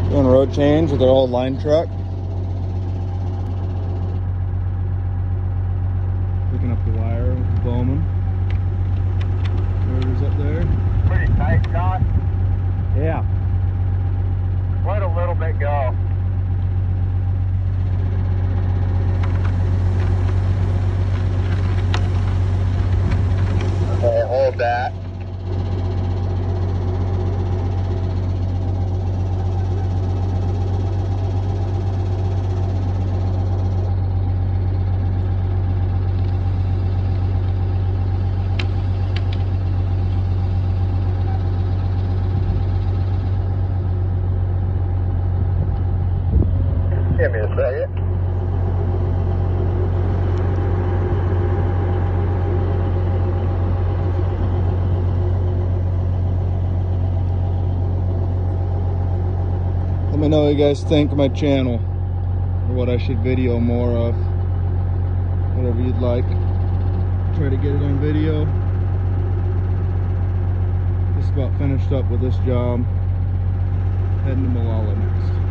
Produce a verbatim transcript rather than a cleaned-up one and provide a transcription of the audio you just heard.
Doing a road change with our old line truck. Picking up the wire with the Bowman. Orders up there. Pretty tight, Scott. Yeah. Let a little bit go. Okay, hold that. Give me a second. Let me know what you guys think of my channel, or what I should video more of. Whatever you'd like. Try to get it on video. Just about finished up with this job. Heading to Molalla next.